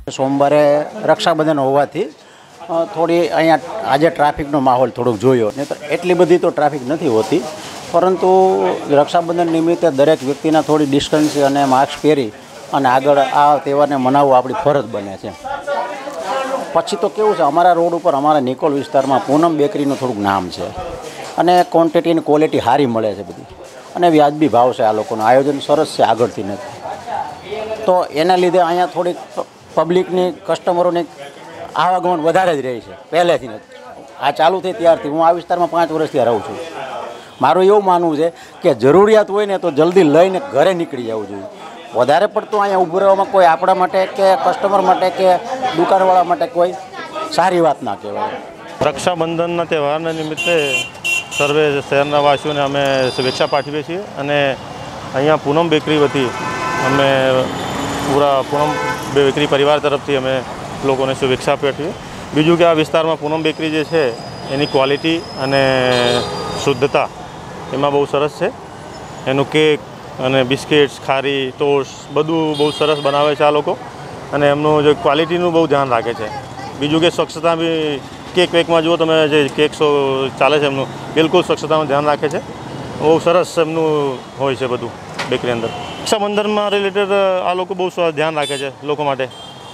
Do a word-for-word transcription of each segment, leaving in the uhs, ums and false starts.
सोमवारे रक्षाबंधन होवाथी थोड़ी अँ आज ट्राफिकनो माहौल थोड़ोक जोयो नहीं तो एटली बधी तो ट्राफिक नहीं होती, परंतु रक्षाबंधन निमित्ते दरेक व्यक्तिना थोड़ी डिस्टन्स अने मास्क पहेरी अने आगळ आ तहेवारने मनाववो आपणी फरज बने छे। पछी तो केवुं छे, अमारा रोड पर अमारा निकोल विस्तारमां पूनम बेकरीनुं थोड़ुंक नाम छे अने क्वॉन्टिटी अने क्वॉलिटी सारी मळे छे बधी अने व्याजबी भाव छे। आ लोकोनुं आयोजन सरस छे आगळथी नथी, तो एना लीधे अहींया थोड़ी पब्लिकनी कस्टमरोनी आवागमन वधारे ज रही है पहलेथी न। आ चालू थई त्यारथी हूँ आ विस्तारमां पांच वर्षथी रहूँ छूँ। मारुं एवुं मानवुं छे कि जरूरियात होय ने तो जल्दी लईने घरे निकળી जवुं जोईए। वधारे पड़तुं अहींया ऊभुं रहेवामां कोई आपणा माटे के कस्टमर माटे के दुकानवाळा माटे कोई सारी वात ना कहेवाय। रक्षाबंधनना तहेवारना निमित्ते सर्वे शहरना वासीओने अमे शुभेच्छा पाठवीए छीए अने अहींया पूनम बेकरी वती अमे पूरा पूनम बेकरी परिवार तरफथी अमे लोगोने शुभेच्छा पाठवीए। बीजू कि आ विस्तारमां पूनम बेकरी जे छे एनी क्वॉलिटी अने शुद्धता एमां बहु सरस छे। एनुं केक अने बिस्किट्स खारी टोस्ट बधुं बहु सरस बनावे छे आ लोको अने एमनुं जे क्वॉलिटीनुं बहु ध्यान राखे छे। बीजू कि स्वच्छता बी केक वेकमां जुओ तमे जे केक शो चाले छे एमनुं बिल्कुल स्वच्छतानुं ध्यान राखे छे। बहु सरस एमनुं होय छे बधुं बेकरी अंदर। रक्षाबंधन में रिलेटेड आ लोग बहुत ध्यान रखे छे लोको माटे।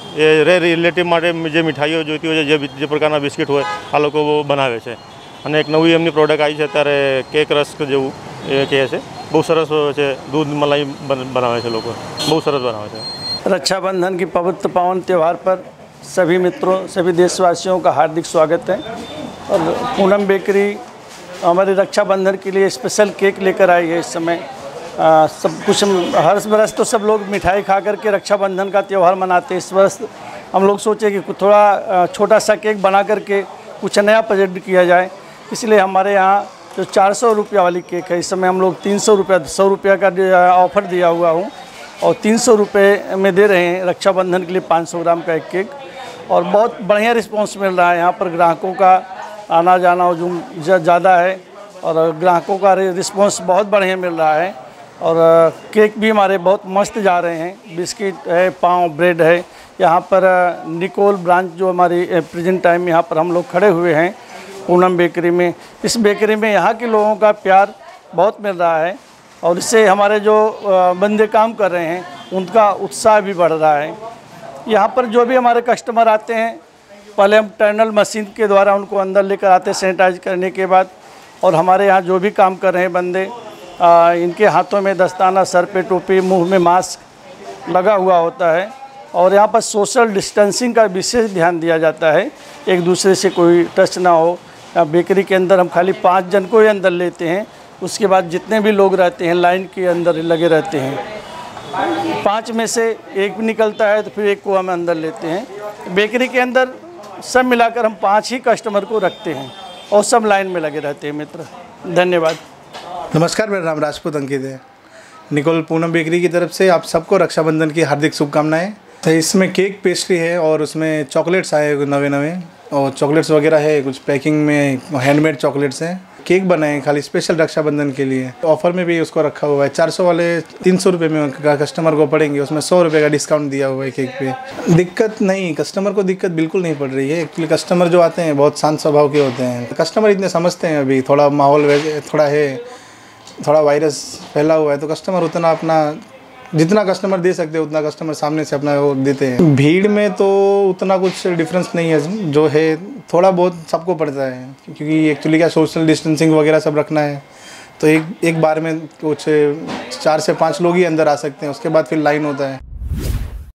ए रे रिलेटिव माटे जे मिठाईओ जोईती होय जे जे प्रकारना बिस्किट होय आ लोको बनावे छे अने एक नवी एमनी प्रोडक्ट आई छे अत्यारे केक रस्क जेवुं ए कहे छे बहुत सरस छे। दूध मलाई बनावे छे लोको बहुत सरस बनावे छे। रक्षाबंधन की पवित्र पावन त्यौहार पर सभी मित्रों सभी देशवासियों का हार्दिक स्वागत है। और पूनम बेकरी हमारे रक्षाबंधन के लिए स्पेशल केक लेकर आई है। इस समय आ, सब कुछ हर बरस तो सब लोग मिठाई खा करके रक्षाबंधन का त्यौहार मनाते हैं। इस वर्ष हम लोग सोचे कि थोड़ा छोटा सा केक बना करके कुछ नया प्रेजेंट किया जाए, इसलिए हमारे यहाँ जो चार सौ रुपया वाली केक है इस समय हम लोग तीन सौ रुपया सौ रुपया का ऑफ़र दिया हुआ हूँ और तीन सौ रुपये में दे रहे हैं रक्षाबंधन के लिए पाँच सौ ग्राम का एक केक। और बहुत बढ़िया रिस्पॉन्स मिल रहा है। यहाँ पर ग्राहकों का आना जाना हजूम ज़्यादा है और ग्राहकों का रिस्पॉन्स बहुत बढ़िया मिल रहा है। और केक भी हमारे बहुत मस्त जा रहे हैं। बिस्किट है, पाव ब्रेड है। यहाँ पर निकोल ब्रांच जो हमारी प्रेजेंट टाइम में यहाँ पर हम लोग खड़े हुए हैं पूनम बेकरी में। इस बेकरी में यहाँ के लोगों का प्यार बहुत मिल रहा है और इससे हमारे जो बंदे काम कर रहे हैं उनका उत्साह भी बढ़ रहा है। यहाँ पर जो भी हमारे कस्टमर आते हैं पहले हम टर्नल मशीन के द्वारा उनको अंदर लेकर आते हैं सैनिटाइज करने के बाद। और हमारे यहाँ जो भी काम कर रहे हैं बंदे आ, इनके हाथों में दस्ताना, सर पे टोपी, मुंह में मास्क लगा हुआ होता है। और यहाँ पर सोशल डिस्टेंसिंग का विशेष ध्यान दिया जाता है, एक दूसरे से कोई टच ना हो। बेकरी के अंदर हम खाली पाँच जन को ही अंदर लेते हैं, उसके बाद जितने भी लोग रहते हैं लाइन के अंदर लगे रहते हैं। पाँच में से एक निकलता है तो फिर एक को हम अंदर लेते हैं। बेकरी के अंदर सब मिलाकर हम पाँच ही कस्टमर को रखते हैं और सब लाइन में लगे रहते हैं। मित्र धन्यवाद। नमस्कार, मेरा नाम राजपूत अंकित है। निकोल पूनम बेकरी की तरफ से आप सबको रक्षाबंधन की हार्दिक शुभकामनाएं। तो इसमें केक पेस्ट्री है और उसमें चॉकलेट्स आए नवे नवे और चॉकलेट्स वगैरह है, कुछ पैकिंग में हैंडमेड चॉकलेट्स हैं। केक बनाए खाली स्पेशल रक्षाबंधन के लिए। ऑफर में भी उसको रखा हुआ है। चार सौ वाले तीन सौ रुपये में कस्टमर को पड़ेंगे, उसमें सौ रुपये का डिस्काउंट दिया हुआ है केक पे। दिक्कत नहीं, कस्टमर को दिक्कत बिल्कुल नहीं पड़ रही है। एक्चुअली कस्टमर जो आते हैं बहुत शांत स्वभाव के होते हैं। कस्टमर इतने समझते हैं, अभी थोड़ा माहौल थोड़ा है, थोड़ा वायरस फैला हुआ है तो कस्टमर उतना अपना जितना कस्टमर दे सकते हैं उतना कस्टमर सामने से अपना वो देते हैं। भीड़ में तो उतना कुछ डिफरेंस नहीं है, जो है थोड़ा बहुत सबको पड़ता है क्योंकि एक्चुअली क्या सोशल डिस्टेंसिंग वगैरह सब रखना है। तो एक एक बार में कुछ चार से पाँच लोग ही अंदर आ सकते हैं, उसके बाद फिर लाइन होता है।